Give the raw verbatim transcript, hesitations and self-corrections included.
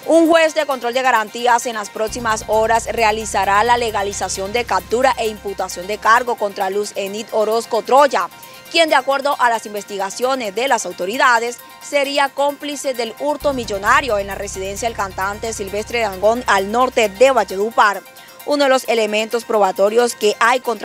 Un juez de control de garantías en las próximas horas realizará la legalización de captura e imputación de cargo contra Luz Enid Orozco Troya, quien de acuerdo a las investigaciones de las autoridades sería cómplice del hurto millonario en la residencia del cantante Silvestre Dangond al norte de Valledupar. Uno de los elementos probatorios que hay contra